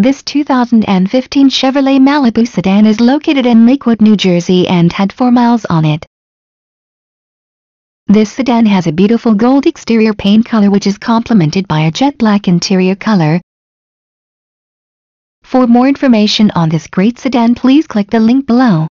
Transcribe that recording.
This 2015 Chevrolet Malibu sedan is located in Lakewood, New Jersey and had 4 miles on it. This sedan has a beautiful gold exterior paint color which is complemented by a jet black interior color. For more information on this great sedan, please click the link below.